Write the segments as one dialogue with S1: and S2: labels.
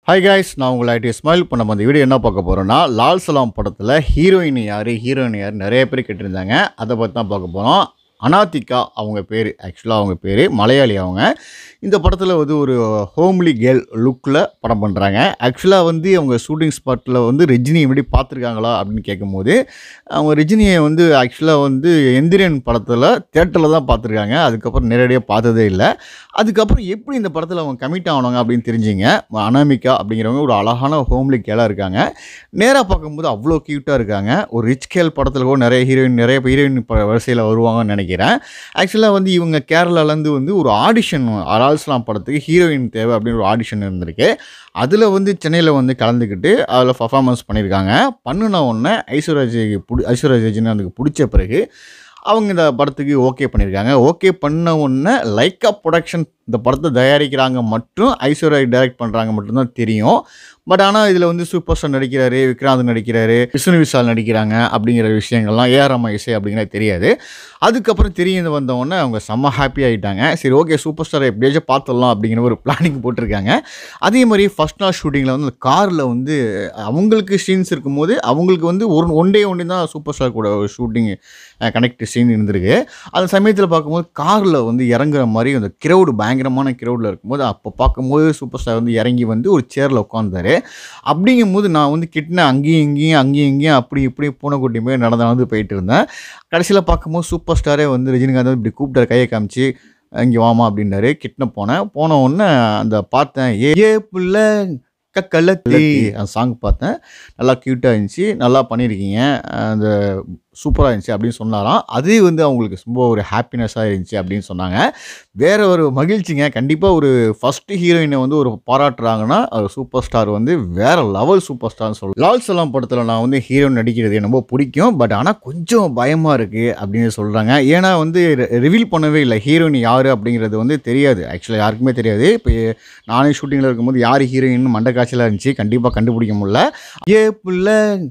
S1: Hi guys, நான் உங்கள் ID smile பண்ண அந்த வீடியோ என்ன பார்க்க போகிறோன்னா, லால் சலாம் படத்தில் ஹீரோயின் யார் நிறைய பேர் கேட்டிருந்தாங்க. அதை பற்றி தான் பார்க்க போகிறோம். அனாத்திகா அவங்க பேர். ஆக்சுவலாக அவங்க பேர் மலையாளி. அவங்க இந்த படத்தில் வந்து ஒரு ஹோம்லி கேர்ள் லுக்கில் படம் பண்ணுறாங்க. ஆக்சுவலாக வந்து அவங்க ஷூட்டிங் ஸ்பாட்டில் வந்து ரஜினி எப்படி பார்த்துருக்காங்களா அப்படின்னு கேட்கும்போது, அவங்க ரஜினியை வந்து ஆக்சுவலாக வந்து எந்திரன் படத்தில் தேட்டரில் தான் பார்த்துருக்காங்க. அதுக்கப்புறம் நேரடியாக பார்த்ததே இல்லை. அதுக்கப்புறம் எப்படி இந்த படத்தில் அவங்க கமிட் ஆகணுங்க அப்படின்னு தெரிஞ்சிங்க. அனாமிகா அப்படிங்கிறவங்க ஒரு அழகான ஹோம்லி கேர்ளாக இருக்காங்க. நேராக பார்க்கும்போது அவ்வளோ க்யூட்டாக இருக்காங்க. ஒரு ரிச் கேர்ள் படத்தில் கூட நிறைய ஹீரோயின் வரிசையில் வருவாங்கன்னு நினைக்கிறேன். ஆக்சுவலாக வந்து இவங்க கேரளாலேருந்து வந்து ஒரு ஆடிஷன், லால் சலாம் படத்துக்கு ஹீரோயின் தேவை அப்படின்னு ஒரு ஆடிஷன் இருந்திருக்கு. அதில் வந்து சென்னையில் வந்து கலந்துக்கிட்டு அதில் பர்ஃபார்மன்ஸ் பண்ணியிருக்காங்க. பண்ணின உடனே ஐஸ்வர்யா ரஜினிகாந்துக்கு பிடிச்ச பிறகு அவங்க இந்த படத்துக்கு ஓகே பண்ணியிருக்காங்க. ஓகே பண்ண உடனே லைக்கா ப்ரொடக்ஷன் இந்த படத்தை தயாரிக்கிறாங்க மற்றும் ஐஸ்வர்யா டைரக்ட் பண்ணுறாங்க மட்டும்தான் தெரியும். பட் ஆனால் இதில் வந்து சூப்பர் ஸ்டார் நடிக்கிறாரு, விக்ராந்த் நடிக்கிறாரு, விஷ்ணு விஷால் நடிக்கிறாங்க அப்படிங்கிற விஷயங்கள்லாம் ஏஆர் ரஹ்மான் இசை அப்படிங்கிறது தெரியாது. அதுக்கப்புறம் தெரிய வந்தவொடனே அவங்க செம்ம ஹாப்பி ஆகிட்டாங்க. சரி, ஓகே, சூப்பர் ஸ்டாரை எப்படியாச்சும் பார்த்துடலாம் அப்படிங்கிற ஒரு பிளானிங் போட்டிருக்காங்க. அதே மாதிரி ஃபர்ஸ்ட் நாள் ஷூட்டிங்கில் வந்து அந்த காரில் வந்து அவங்களுக்கு சீன்ஸ் இருக்கும்போது அவங்களுக்கு வந்து ஒன் டே தான் சூப்பர் ஸ்டார் கூட ஒரு ஷூட்டிங் கனெக்ட் சீன் இருந்திருக்கு. அந்த சமயத்தில் பார்க்கும்போது காரில் வந்து இறங்குற மாதிரி அந்த கிரௌடு பயங்கரமான கிரௌடில் இருக்கும்போது அப்போ பார்க்கும்போது சூப்பர் ஸ்டார் வந்து இறங்கி வந்து ஒரு சேரில் உட்காந்தாரு. அப்படிங்கும்போது நான் வந்து கிட்டன அங்கேயும் இங்கேயும் அப்படி இப்படி பூனைக்குட்டி மாதிரி நடந்து போயிட்டு இருந்தேன். கடைசியில் பார்க்கும்போது சூப்பர் ஸ்டாரே வந்து ரஜினிகாந்த் இப்படி கூப்பிட்டாரு, கையை காமிச்சு இங்கே வாமா அப்படின்னாரு. கிட்டன போன உடனே அந்த பார்த்தேன், ஏ புள்ள கலத்தி அந்த சாங் பார்த்தேன். நல்லா க்யூட்டாக இருந்துச்சு, நல்லா பண்ணியிருக்கீங்க, அந்த சூப்பராக இருந்துச்சு அப்படின்னு சொன்னாராம். அது வந்து அவங்களுக்கு ரொம்ப ஒரு ஹாப்பினஸ்ஸாக இருந்துச்சு அப்படின்னு சொன்னாங்க. வேறு ஒரு மகிழ்ச்சிங்க. கண்டிப்பாக ஒரு ஃபஸ்ட்டு ஹீரோயினை வந்து ஒரு பாராட்டுறாங்கன்னா ஒரு சூப்பர் ஸ்டார் வந்து வேறு லெவல் சூப்பர் ஸ்டார்னு சொல்லலாம். லால் சலாம் படத்தில் நான் வந்து ஹீரோயின் நடிக்கிறது எனக்கு ரொம்ப பிடிக்கும். பட் ஆனால் கொஞ்சம் பயமாக இருக்குது அப்படின்னு சொல்கிறாங்க. ஏன்னா வந்து ரிவீல் பண்ணவே இல்லை ஹீரோயின் யார் அப்படிங்கிறது வந்து தெரியாது. ஆக்சுவலாக யாருக்குமே தெரியாது. இப்போ நானே ஷூட்டிங்கில் இருக்கும்போது யார் ஹீரோயின் மண்டை காய்ச்சலாக இருந்துச்சு, கண்டிப்பாக கண்டுபிடிக்க முடியல. ஏ புள்ள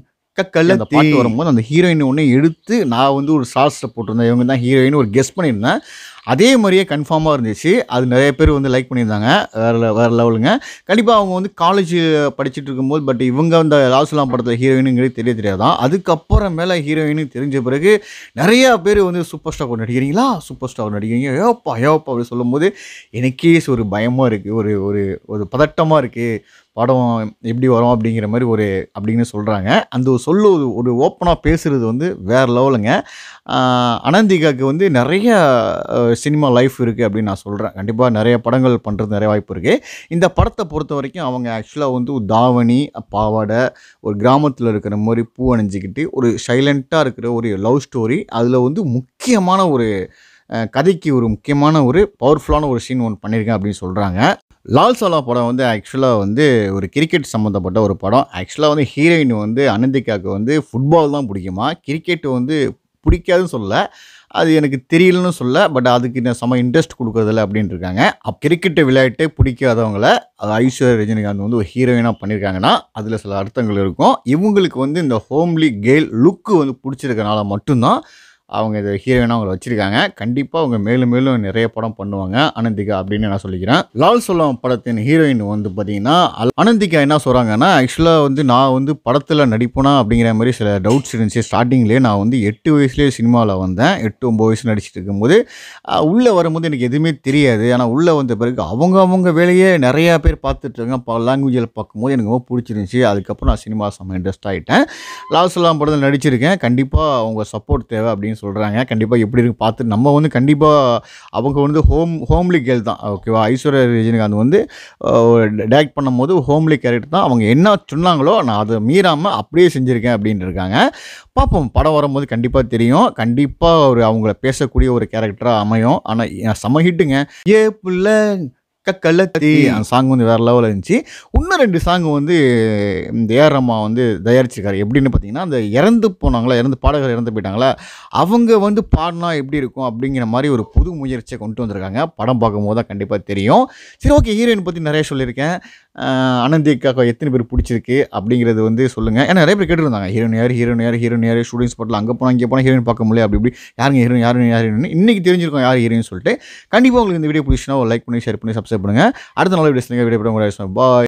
S1: அந்த பாட்டு வரும்போது அந்த ஹீரோயின் ஒன்று எடுத்து நான் வந்து ஒரு ஷார்ட்ஸில் போட்டிருந்தேன். இவங்க தான் ஹீரோயின் ஒரு கெஸ் பண்ணியிருந்தேன். அதே மாதிரியே கன்ஃபார்மாக இருந்துச்சு. அது நிறைய பேர் வந்து லைக் பண்ணியிருந்தாங்க. வேறு லெவலுங்க. கண்டிப்பாக அவங்க வந்து காலேஜ் படிச்சுட்டு இருக்கும்போது பட் இவங்க அந்த லால் சலாம் படத்தில் ஹீரோயினுங்கிறது தெரியாதான். அதுக்கப்புறம் மேலே ஹீரோயினு தெரிஞ்ச பிறகு நிறையா பேர் வந்து சூப்பர் ஸ்டார் நடிக்கிறீங்களா, சூப்பர் ஸ்டார் நடிக்கிறீங்க, ஏப்பா அப்படி சொல்லும்போது எனக்கே ஒரு பயமாக இருக்குது, ஒரு ஒரு ஒரு பதட்டமாக இருக்குது. படம் எப்படி வரும் அப்படிங்கிற மாதிரி அப்படின்னு சொல்கிறாங்க. அந்த ஒரு ஓப்பனாக பேசுகிறது வந்து வேறு லெவலுங்க. அனந்திகாவுக்கு வந்து நிறைய சினிமா லைஃப் இருக்குது அப்படின்னு நான் சொல்கிறேன். கண்டிப்பாக நிறைய படங்கள் பண்ணுறது நிறைய வாய்ப்பு இருக்குது. இந்த படத்தை பொறுத்த வரைக்கும் அவங்க ஆக்சுவலாக வந்து ஒரு தாவணி, பாவாடை, ஒரு கிராமத்தில் இருக்கிற மாதிரி பூ அணிஞ்சிக்கிட்டு ஒரு சைலண்ட்டாக இருக்கிற ஒரு லவ் ஸ்டோரி. அதில் வந்து முக்கியமான ஒரு கதைக்கு ஒரு முக்கியமான ஒரு பவர்ஃபுல்லான ஒரு சீன் ஒன்று பண்ணியிருக்கேன் அப்படின்னு சொல்கிறாங்க. லால் சலாம் படம் வந்து ஆக்சுவலாக வந்து ஒரு கிரிக்கெட் சம்மந்தப்பட்ட ஒரு படம். ஆக்சுவலாக வந்து ஹீரோயின் வந்து அனந்திகாவுக்கு வந்து ஃபுட்பால் தான் பிடிக்குமா, கிரிக்கெட் வந்து பிடிக்காதுன்னு சொல்ல, அது எனக்கு தெரியலன்னு சொல்ல, பட் அதுக்கு நான் செம்ம இன்ட்ரெஸ்ட் கொடுக்குறதில்ல அப்படின்னு இருக்காங்க. கிரிக்கெட்டை விளையாட்டே பிடிக்காதவங்கள ஐஸ்வர்யா ரஜினிகாந்த் வந்து ஒரு ஹீரோயினாக பண்ணியிருக்காங்கன்னா அதில் சில அர்த்தங்கள் இருக்கும். இவங்களுக்கு வந்து இந்த ஹோம்லி கேர்ள் லுக்கு வந்து பிடிச்சிருக்கனால மட்டும்தான் அவங்க இதை ஹீரோயினாக அவங்களை வச்சுருக்காங்க. கண்டிப்பாக அவங்க மேலும் நிறைய படம் பண்ணுவாங்க அனந்திகா அப்படின்னு நான் சொல்லிக்கிறேன். லால் சலாம் படத்தின் ஹீரோயின் வந்து பார்த்திங்கன்னா அனந்திகா என்ன சொல்கிறாங்கன்னா, ஆக்சுவலாக வந்து நான் வந்து படத்தில் நடிப்பேனா அப்படிங்கிற மாதிரி சில டவுட்ஸ் இருந்துச்சு. ஸ்டார்டிங்லேயே நான் வந்து 8 வயசுலேயே சினிமாவில் வந்தேன். 8-9 வயசு நடிச்சிட்டு இருக்கும்போது உள்ளே வரும்போது எனக்கு எதுவுமே தெரியாது. ஆனால் உள்ளே வந்த பிறகு அவங்க வேலையே நிறையா பேர் பார்த்துட்ருக்காங்க. லாங்குவேஜில் பார்க்கும்போது எனக்கு ரொம்ப பிடிச்சிருந்துச்சி. அதுக்கப்புறம் நான் சினிமா செம்ம இன்ட்ரெஸ்ட் ஆகிட்டேன். லால் சலாம் படத்தில் நடிச்சிருக்கேன். கண்டிப்பாக அவங்க சப்போர்ட் தேவை அப்படின்னு சொல்கிறாங்க. கண்டிப்பாக எப்படி இருக்கு பார்த்து நம்ம வந்து கண்டிப்பாக அவங்க வந்து ஹோம்லி கேர்ள் தான். ஓகேவா, ஐஸ்வர்யா ரஜினிகாந்த் வந்து டைரக்ட் பண்ணும்போது ஹோம்லி கேரக்டர் தான். அவங்க என்ன சொன்னாங்களோ நான் அதை மீறாமல் அப்படியே செஞ்சுருக்கேன் அப்படின்னு இருக்காங்க. பார்ப்போம், படம் வரும்போது கண்டிப்பாக தெரியும். கண்டிப்பாக அவங்கள பேசக்கூடிய ஒரு கேரக்டராக அமையும். ஆனால் செம ஹிட்டுங்க. ஏ புள்ள கலத்தி அந்த சாங் வந்து வேறு லெவலில் இருந்துச்சு. இன்னும் 2 சாங் வந்து இந்த ஏஆர் ரஹ்மான் வந்து தயாரிச்சிருக்காரு. எப்படின்னு பார்த்தீங்கன்னா, அந்த பாடகர் இறந்து போயிட்டாங்களா, அவங்க வந்து பாடினா எப்படி இருக்கும் அப்படிங்கிற மாதிரி ஒரு புது முயற்சியை கொண்டு வந்திருக்காங்க. படம் பார்க்கும்போது தான் கண்டிப்பாக தெரியும். சரி, ஓகே, ஹீரோயின் பற்றி நிறைய சொல்லியிருக்கேன். அனந்திகாக்கு எத்தனை பேர் பிடிச்சிருக்கு அப்படிங்கிறது வந்து சொல்லுங்கள். ஏன்னா நிறைய பேர் கேட்டுருந்தாங்க, ஹீரோயின் யார் ஷூட்டிங் ஸ்பாட்டில் அங்கே போனால் இங்கே போனால் ஹீரோயின் பார்க்க முடியல, அப்படி யாருங்க ஹீரோயின் இன்றைக்கி தெரிஞ்சிருக்கோம் யார் ஹீரோயின் சொல்லிட்டு. கண்டிப்பாக உங்களுக்கு இந்த வீடியோ பிடிச்சினா ஒரு லைக் பண்ணி ஷேர் பண்ணி சப்ஸ்கிரைப் பண்ணுங்கள். அடுத்த நாள் வீடியோஸ் வீடியோ பாய்.